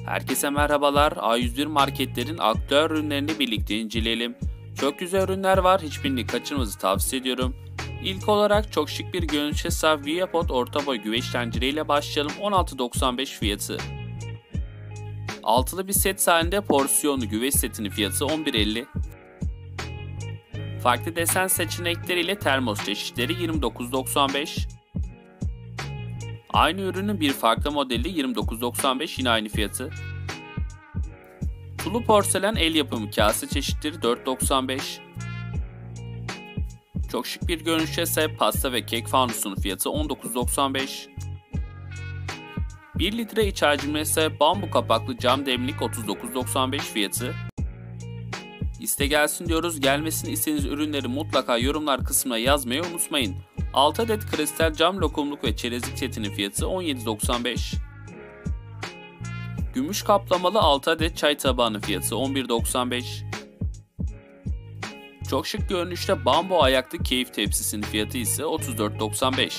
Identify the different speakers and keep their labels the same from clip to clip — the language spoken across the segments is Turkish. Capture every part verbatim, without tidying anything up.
Speaker 1: Herkese merhabalar. A yüz bir Marketler'in aktüel ürünlerini birlikte inceleyelim. Çok güzel ürünler var. Hiçbirini kaçırmanızı tavsiye ediyorum. İlk olarak çok şık bir görünüşe sahip Viapot orta boy güveç tencereyle başlayalım. on altı doksan beş fiyatı. Altılı bir set halinde porsiyonlu güveç setinin fiyatı on bir elli. Farklı desen seçenekleriyle termos çeşitleri yirmi dokuz doksan beş. Aynı ürünün bir farklı modeli yirmi dokuz doksan beş, yine aynı fiyatı. Sulu porselen el yapımı kase çeşitleri dört doksan beş. Çok şık bir görünüşe sahip pasta ve kek fanusunun fiyatı on dokuz doksan beş. bir litre iç hacmine sahip bambu kapaklı cam demlik otuz dokuz doksan beş fiyatı. İste gelsin diyoruz. Gelmesini istediğiniz ürünleri mutlaka yorumlar kısmına yazmayı unutmayın. altı adet kristal cam lokumluk ve çerezlik setinin fiyatı on yedi doksan beş. Gümüş kaplamalı altı adet çay tabağının fiyatı on bir doksan beş. Çok şık görünüşte bambu ayaklı keyif tepsisinin fiyatı ise otuz dört doksan beş.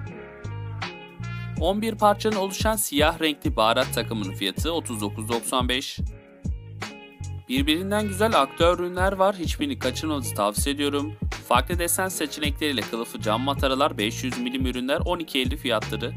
Speaker 1: on bir parçanın oluşan siyah renkli baharat takımının fiyatı otuz dokuz doksan beş. Birbirinden güzel aktüel ürünler var. Hiçbirini kaçırmanızı tavsiye ediyorum. Farklı desen seçenekleriyle kılıfı cam mataralar, beş yüz milim ürünler on iki elli fiyatları.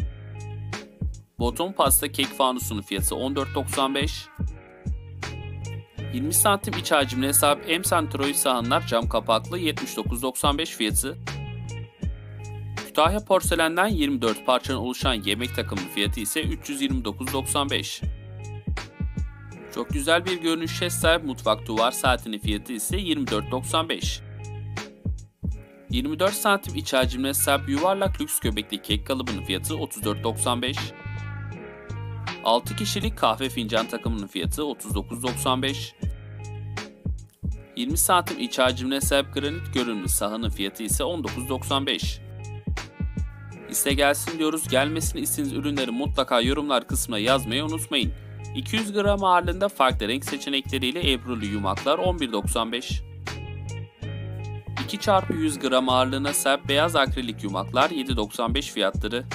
Speaker 1: Boton pasta kek fanusunun fiyatı on dört doksan beş. yirmi santim iç hacmine sahip Emsan Troy sahanlar cam kapaklı yetmiş dokuz doksan beş fiyatı. Kütahya porselenden yirmi dört parçanın oluşan yemek takımının fiyatı ise üç yüz yirmi dokuz doksan beş. Çok güzel bir görünüşe sahip mutfak duvar saatinin fiyatı ise yirmi dört doksan beş. yirmi dört santim iç hacmine sahip yuvarlak lüks göbekli kek kalıbının fiyatı otuz dört doksan beş. altı kişilik kahve fincan takımının fiyatı otuz dokuz doksan beş. yirmi santim iç hacmine sahip granit görünümlü sahanın fiyatı ise on dokuz doksan beş. İste gelsin diyoruz. Gelmesini istediğiniz ürünleri mutlaka yorumlar kısmına yazmayı unutmayın. iki yüz gram ağırlığında farklı renk seçenekleriyle ebrulu yumaklar on bir doksan beş. iki çarpı yüz gram ağırlığına sahip beyaz akrilik yumaklar yedi doksan beş fiyatları.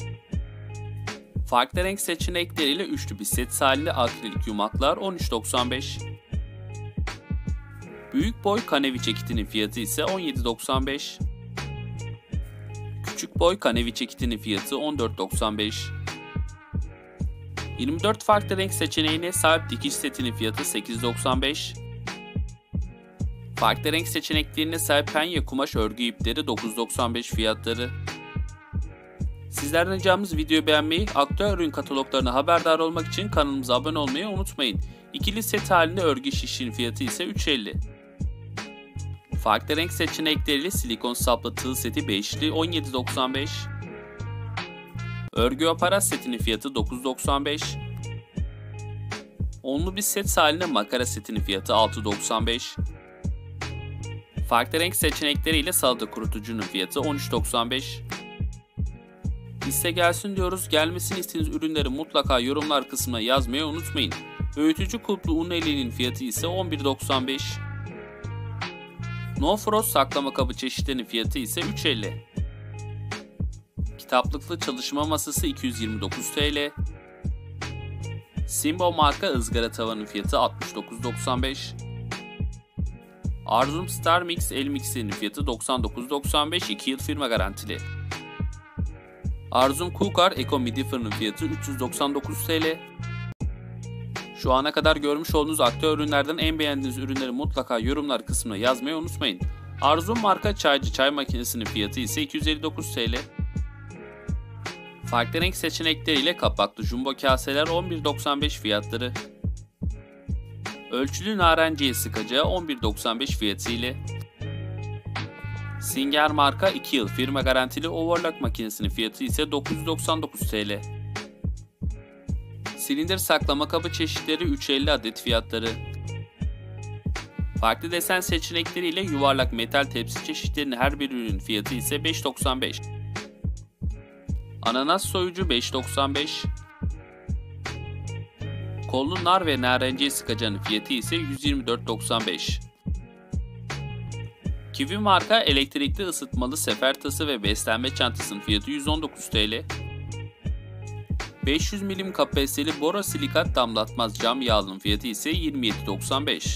Speaker 1: Farklı renk seçenekleriyle üçlü bir set halinde akrilik yumaklar on üç doksan beş. Büyük boy kanevi ceketinin fiyatı ise on yedi doksan beş. Küçük boy kanevi ceketinin fiyatı on dört doksan beş. yirmi dört farklı renk seçeneğine sahip dikiş setinin fiyatı sekiz doksan beş. Farklı renk seçeneklerine sahip penye kumaş örgü ipleri dokuz doksan beş fiyatları. Sizlerden ricamız videoyu beğenmeyi, aktüel ürün kataloglarına haberdar olmak için kanalımıza abone olmayı unutmayın. İkili set halinde örgü şişinin fiyatı ise üç elli. Farklı renk seçenekleriyle silikon saplı tığ seti beşli on yedi doksan beş. Örgü aparat setinin fiyatı dokuz doksan beş. Onlu bir set halinde makara setinin fiyatı altı doksan beş. Farklı renk seçenekleriyle salata kurutucunun fiyatı on üç doksan beş. İste gelsin diyoruz. Gelmesini istediğiniz ürünleri mutlaka yorumlar kısmına yazmayı unutmayın. Öğütücü kulplu un eliğinin fiyatı ise on bir doksan beş. No Frost saklama kabı çeşitlerinin fiyatı ise üç elli. Kitaplıklı çalışma masası iki yüz yirmi dokuz TL. Simbo marka ızgara tavanın fiyatı altmış dokuz doksan beş. Arzum Star Mix el mikserinin fiyatı doksan dokuz doksan beş, iki yıl firma garantili. Arzum Kukar Eko Midi fırının fiyatı üç yüz doksan dokuz TL. Şu ana kadar görmüş olduğunuz aktüel ürünlerden en beğendiğiniz ürünleri mutlaka yorumlar kısmına yazmayı unutmayın. Arzum marka çaycı çay makinesinin fiyatı ise iki yüz elli dokuz TL. Farklı renk seçenekleriyle kapaklı jumbo kaseler on bir doksan beş fiyatları. Ölçülü narenciye sıkacağı on bir doksan beş fiyatı ile. Singer marka iki yıl firma garantili overlock makinesinin fiyatı ise dokuz yüz doksan dokuz TL. Silindir saklama kabı çeşitleri üç elli adet fiyatları. Farklı desen seçenekleriyle yuvarlak metal tepsi çeşitlerinin her bir ürün fiyatı ise beş doksan beş. Ananas soyucu beş doksan beş. Kollu nar ve narenciye sıkacağının fiyatı ise yüz yirmi dört doksan beş. Kiwi marka elektrikli ısıtmalı sefer tası ve beslenme çantasının fiyatı yüz on dokuz TL. beş yüz milim kapasiteli borosilikat damlatmaz cam yağlının fiyatı ise yirmi yedi doksan beş.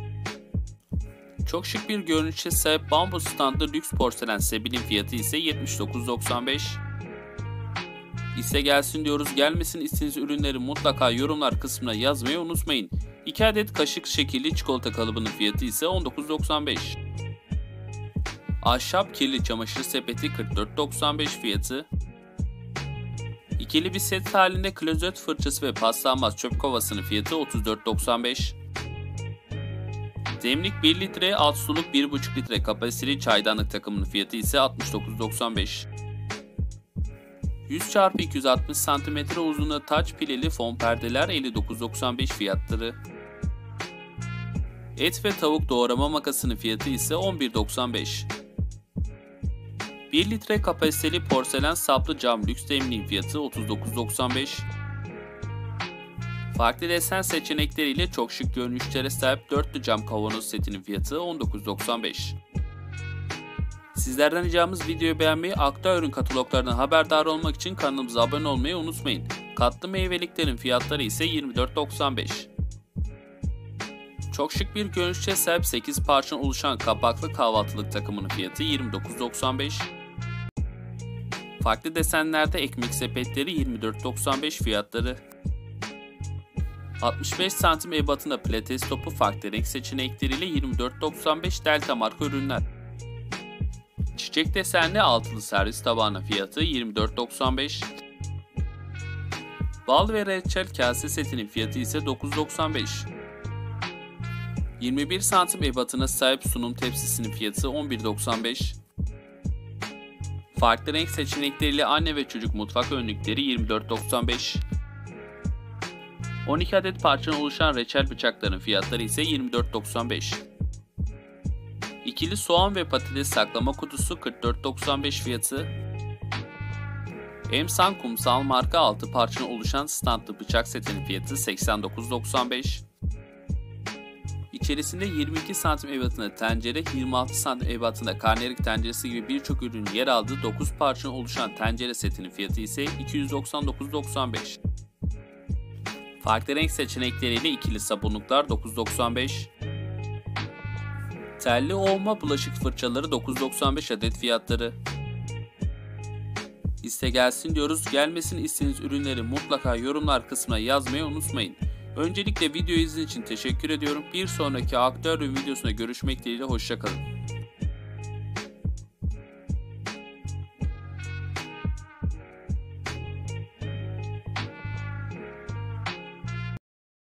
Speaker 1: Çok şık bir görünüşe sahip bambu standlı lüks porselen sebilin fiyatı ise yetmiş dokuz doksan beş. İste gelsin diyoruz. Gelmesin istediğiniz ürünleri mutlaka yorumlar kısmına yazmayı unutmayın. iki adet kaşık şekilli çikolata kalıbının fiyatı ise on dokuz doksan beş. Ahşap kirli çamaşır sepeti kırk dört doksan beş fiyatı. İkili bir set halinde klozet fırçası ve paslanmaz çöp kovasının fiyatı otuz dört doksan beş. Demlik bir litre, alt suluk bir buçuk litre kapasiteli çaydanlık takımının fiyatı ise altmış dokuz doksan beş. yüz çarpı iki yüz altmış santimetre uzunluğunda taç pileli fon perdeler elli dokuz doksan beş fiyatları. Et ve tavuk doğrama makasının fiyatı ise on bir doksan beş. bir litre kapasiteli porselen saplı cam lüks demliğin fiyatı otuz dokuz doksan beş. Farklı desen seçenekleriyle çok şık görünüşlere sahip dörtlü cam kavanoz setinin fiyatı on dokuz doksan beş. Sizlerden ricamız videoyu beğenmeyi, Akta ürün kataloglarından haberdar olmak için kanalımıza abone olmayı unutmayın. Katlı meyveliklerin fiyatları ise yirmi dört doksan beş. Çok şık bir görünüşe sahip sekiz parçadan oluşan kapaklı kahvaltılık takımının fiyatı yirmi dokuz doksan beş. Farklı desenlerde ekmek sepetleri yirmi dört doksan beş fiyatları. altmış beş santim ebatında pilates topu farklı renk seçenekleriyle yirmi dört doksan beş Delta marka ürünler. Çiçek desenli altılı servis tabağının fiyatı yirmi dört doksan beş. Bal ve reçel kase setinin fiyatı ise dokuz doksan beş. yirmi bir santim ebatına sahip sunum tepsisinin fiyatı on bir doksan beş. Farklı renk seçenekleriyle anne ve çocuk mutfak önlükleri yirmi dört doksan beş. on iki adet parçadan oluşan reçel bıçakların fiyatları ise yirmi dört doksan beş. İkili soğan ve patates saklama kutusu kırk dört doksan beş fiyatı. Emsan Kumsal marka altı parçadan oluşan standlı bıçak setinin fiyatı seksen dokuz doksan beş. İçerisinde yirmi iki santim ebatında tencere, yirmi altı santim ebatında karnıyarık tenceresi gibi birçok ürün yer aldığı dokuz parçadan oluşan tencere setinin fiyatı ise iki yüz doksan dokuz doksan beş. Farklı renk seçenekleriyle ikili sabunluklar dokuz doksan beş. Telli olma bulaşık fırçaları dokuz doksan beş adet fiyatları. İste gelsin diyoruz. Gelmesin istediğiniz ürünleri mutlaka yorumlar kısmına yazmayı unutmayın. Öncelikle videoyu izlediğiniz için teşekkür ediyorum. Bir sonraki aktör ürün videosunda görüşmek dileğiyle, hoşça kalın.